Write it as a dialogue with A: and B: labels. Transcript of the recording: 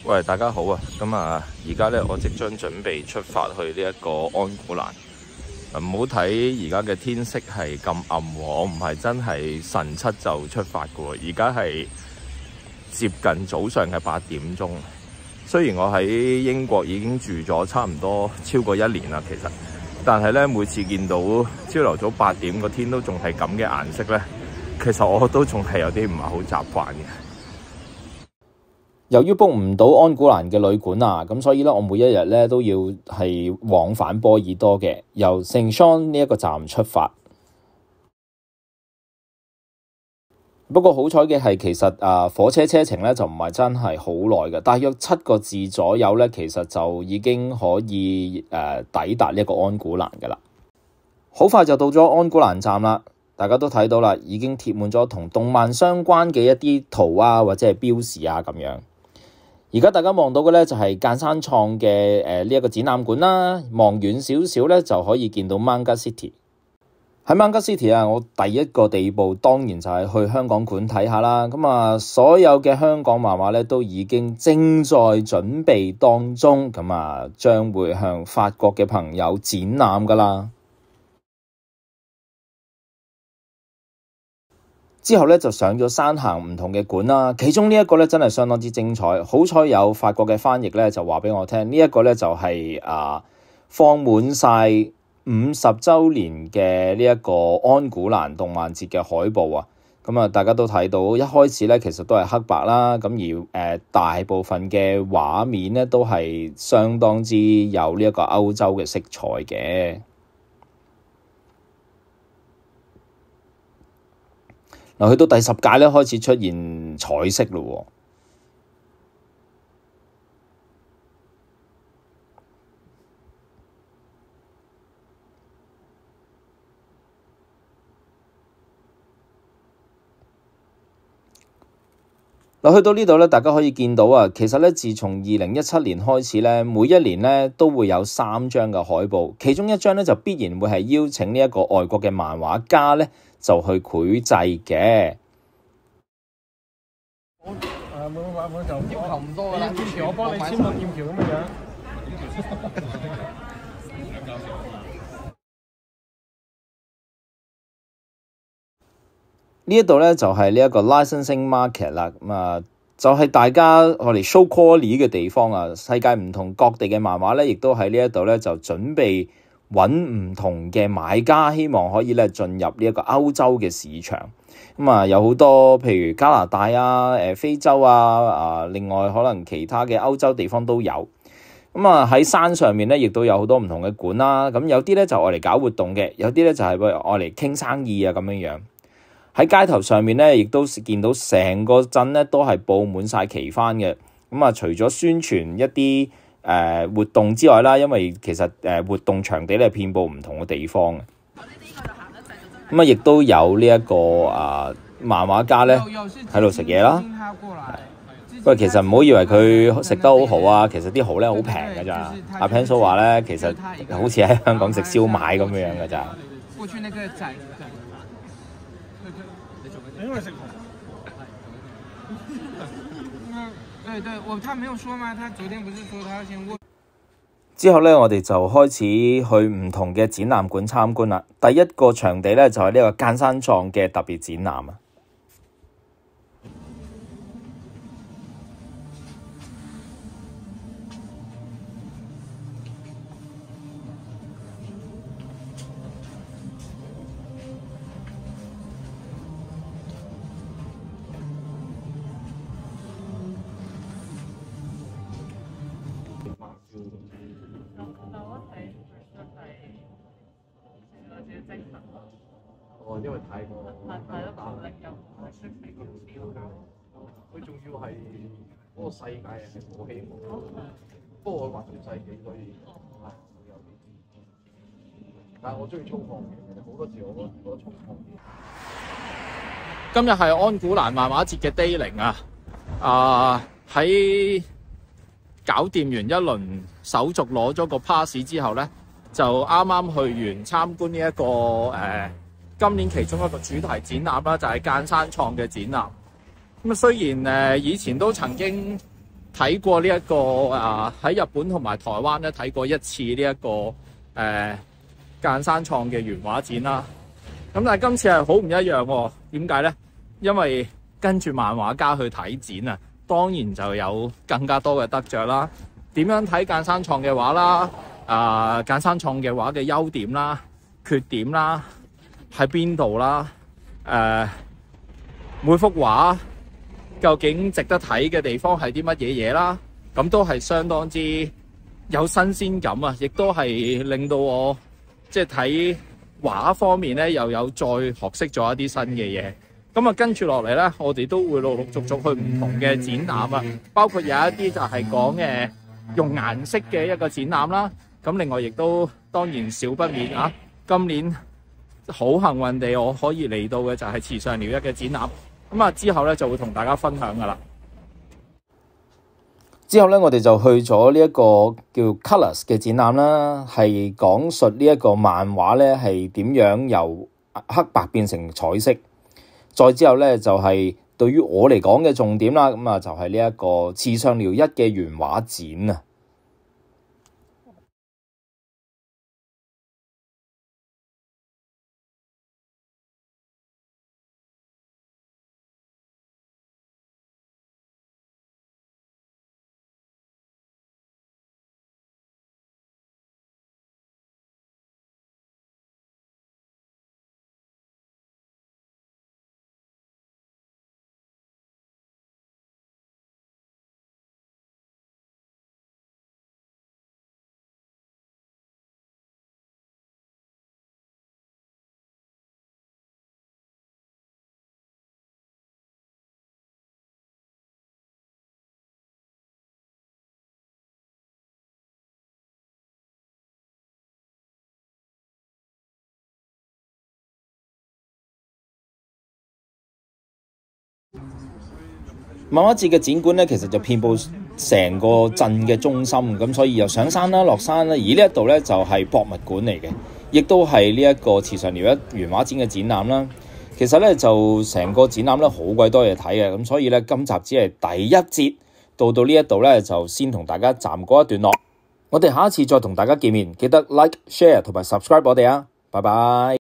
A: 喂，大家好啊！咁啊，而家咧我即將準備出發去呢一個安古蘭。唔好睇而家嘅天色係咁暗喎，我唔係真係晨七就出發嘅喎，而家係接近早上嘅8點鐘。雖然我喺英國已經住咗差唔多超過1年啦，其實，但係咧每次見到朝頭早8點個天都仲係咁嘅顏色咧，其實我都仲係有啲唔係好習慣嘅。
B: 由於 book 唔到安古蘭嘅旅館啊，咁所以咧我每一日咧都要係往返波爾多嘅，由聖桑呢一個站出發。不過好彩嘅係，其實火車車程咧就唔係真係好耐嘅，大約7個字左右咧，其實就已經可以抵達呢一個安古蘭噶啦。好快就到咗安古蘭站啦，大家都睇到啦，已經貼滿咗同動漫相關嘅一啲圖啊，或者係標示啊咁樣。而家大家望到嘅咧就係間山創嘅呢一個展覽館啦，望遠少少咧就可以見到 Manga City。喺 Manga City 啊，我第一個地步當然就係去香港館睇下啦。咁啊，所有嘅香港漫畫咧都已經正在準備當中，咁啊將會向法國嘅朋友展覽噶啦。之後咧就上咗山行唔同嘅館啦，其中呢一個咧真係相當之精彩，好彩有法國嘅翻譯咧就話俾我聽，呢一個咧就係放滿晒50週年嘅呢一個安古蘭動漫節嘅海報啊，咁啊大家都睇到一開始咧其實都係黑白啦，咁而大部分嘅畫面咧都係相當之有呢一個歐洲嘅色彩嘅。嗱，去到第10屆咧，開始出現彩色咯。嗱，去到呢度咧，大家可以見到啊，其實咧，自從2017年開始咧，每一年咧都會有3張嘅海報，其中一張咧就必然會係邀請呢一個外國嘅漫畫家咧，就去繪製嘅。
C: 冇辦法就要求唔多㗎啦，劍橋我幫你簽個劍橋咁嘅樣。
B: 呢一度咧就係呢一個 licensing market 啦，咁啊就係大家我哋 show quality 嘅地方啊，世界唔同各地嘅漫畫咧，亦都喺呢一度咧就準備揾唔同嘅買家，希望可以咧進入呢一個歐洲嘅市場。咁啊，有好多譬如加拿大啊、非洲啊、另外可能其他嘅歐洲地方都有。咁啊喺山上面咧，亦都有好多唔同嘅館啦。咁有啲咧就愛嚟搞活動嘅，有啲咧就係愛嚟傾生意啊咁樣樣。喺街頭上面咧，亦都見到成個鎮咧都係佈滿晒旗幡嘅。咁啊，除咗宣傳一啲活動之外啦，因為其實活動場地咧遍佈唔同嘅地方嘅。咁啊，亦都有呢一個漫畫家咧喺度食嘢啦。不過其實唔好以為佢食得好豪啊，其實啲蠔咧好平㗎咋。阿 Pencil 話咧，其實好似喺香港食燒賣咁樣㗎咋。
C: 因為食蠔。對，他沒有說嗎？他昨天不是說他先問。
B: 之後咧，我哋就開始去唔同嘅展覽館參觀啦。第一個場地咧就係呢個間山創嘅特別展覽啊。
A: 因為太過佢仲要係嗰個世界係冇希望，不過我畫全世紀，所以係有啲。但係我中意粗獷嘅，好多時我覺得粗獷。今日係安古蘭漫畫節嘅 Day 0啊！喺搞掂完一輪手續，攞咗個 pass 之後咧，就啱啱去完參觀呢一個今年其中一個主題展覽啦，就係間山創嘅展覽。咁啊，雖然以前都曾經
D: 睇過呢、一個喺日本同埋台灣咧睇過一次呢、一個間山創嘅原畫展啦。咁但係今次係好唔一樣喎，點解咧？因為跟住漫畫家去睇展啊，當然就有更加多嘅得着啦。點樣睇間山創嘅畫啦？間山創嘅畫嘅優點啦、缺點啦，喺邊度啦？每幅畫究竟值得睇嘅地方係啲乜嘢嘢啦？咁都係相當之有新鮮感啊！亦都係令到我即係睇畫方面咧，又有再學識咗一啲新嘅嘢。咁啊，跟住落嚟咧，我哋都會陸陸續續去唔同嘅展覽啊，包括有一啲就係講用顏色嘅一個展覽啦。咁另外亦都當然少不免啊，今年好幸運地我可以嚟到嘅就係池上遼一嘅展覽。咁啊，之後咧就會同大家分享噶啦。
B: 之後咧，我哋就去咗呢一個叫 Colors 嘅展覽啦，係講述呢一個漫畫咧係點樣由黑白變成彩色。再之後咧，就係對於我嚟講嘅重點啦，咁啊就係呢一個池上遼一嘅原畫展啊。漫畫節嘅展館咧，其實就遍佈成個鎮嘅中心，咁所以又上山啦、落山啦。而呢一度咧就係博物館嚟嘅，亦都係呢一個池上遼一原畫展嘅展覽啦。其實咧就成個展覽咧好鬼多嘢睇嘅，咁所以咧今集只係第一節，到呢一度咧就先同大家暫告一段落。我哋下一次再同大家見面，記得 like、share 同埋 subscribe 我哋啊！拜拜。